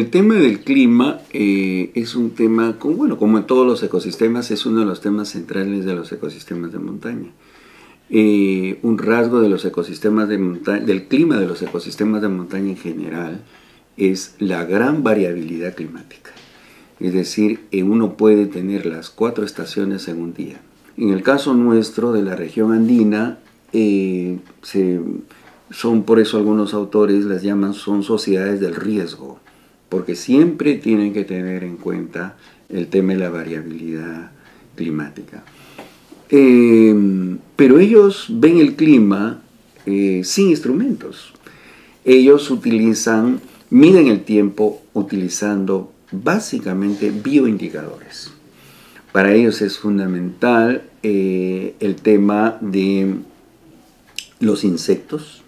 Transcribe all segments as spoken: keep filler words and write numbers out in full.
El tema del clima eh, es un tema, como, bueno, como en todos los ecosistemas, es uno de los temas centrales de los ecosistemas de montaña. Eh, un rasgo de los ecosistemas de montaña, del clima de los ecosistemas de montaña en general, es la gran variabilidad climática. Es decir, eh, uno puede tener las cuatro estaciones en un día. En el caso nuestro de la región andina, eh, se, son por eso algunos autores las llaman, son sociedades del riesgo, porque siempre tienen que tener en cuenta el tema de la variabilidad climática. Eh, pero ellos ven el clima eh, sin instrumentos. Ellos utilizan, miden el tiempo utilizando básicamente bioindicadores. Para ellos es fundamental eh, el tema de los insectos,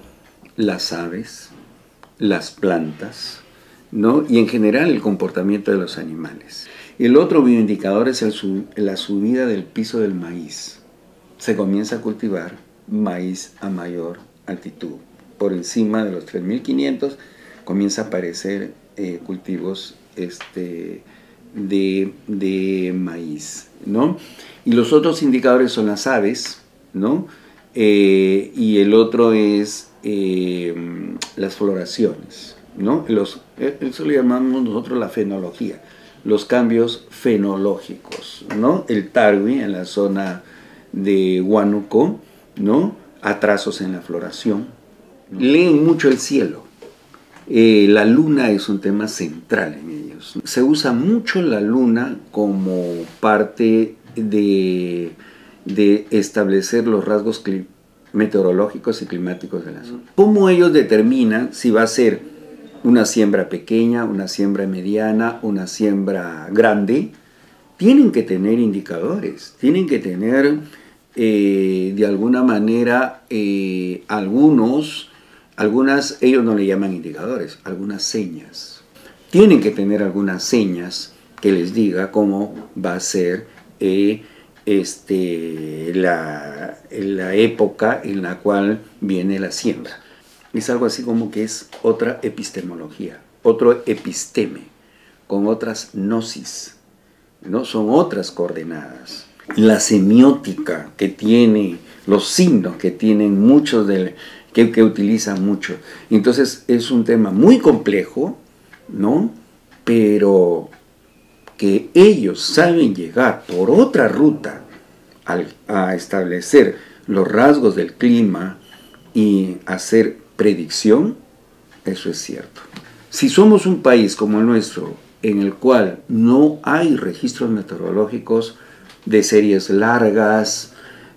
las aves, las plantas, ¿no? Y en general el comportamiento de los animales. El otro bioindicador es el sub, la subida del piso del maíz. Se comienza a cultivar maíz a mayor altitud. Por encima de los tres mil quinientos comienza a aparecer eh, cultivos este, de, de maíz, ¿no? Y los otros indicadores son las aves, ¿no? Eh, y el otro es eh, las floraciones, ¿no? Los, eso le llamamos nosotros la fenología, los cambios fenológicos, ¿no? El tarwi en la zona de Huánuco, ¿no? Atrasos en la floración. Leen mucho el cielo. Eh, la luna es un tema central en ellos. Se usa mucho la luna como parte de, de establecer los rasgos meteorológicos y climáticos de la zona. ¿Cómo ellos determinan si va a ser una siembra pequeña, una siembra mediana, una siembra grande? Tienen que tener indicadores, tienen que tener eh, de alguna manera eh, algunos, algunas, ellos no le llaman indicadores, algunas señas. Tienen que tener algunas señas que les diga cómo va a ser eh, este, la, la época en la cual viene la siembra. Es algo así como que es otra epistemología, otro episteme, con otras gnosis, ¿no? Son otras coordenadas. La semiótica que tiene, los signos que tienen muchos, de, que, que utilizan mucho. Entonces es un tema muy complejo, ¿no? Pero que ellos saben llegar por otra ruta al, a establecer los rasgos del clima y hacer predicción, eso es cierto. Si somos un país como el nuestro, en el cual no hay registros meteorológicos de series largas,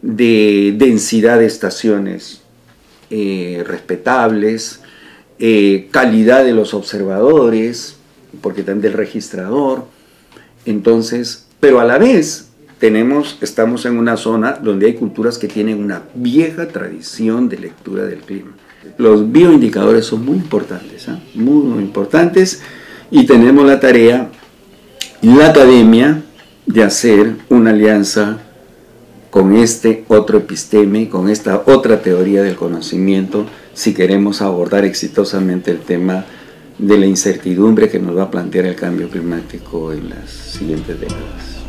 de densidad de estaciones eh, respetables, eh, calidad de los observadores, porque también del registrador, entonces, pero a la vez tenemos, estamos en una zona donde hay culturas que tienen una vieja tradición de lectura del clima. Los bioindicadores son muy importantes, ¿eh? muy, muy importantes, y tenemos la tarea, la academia, de hacer una alianza con este otro episteme, con esta otra teoría del conocimiento, si queremos abordar exitosamente el tema de la incertidumbre que nos va a plantear el cambio climático en las siguientes décadas.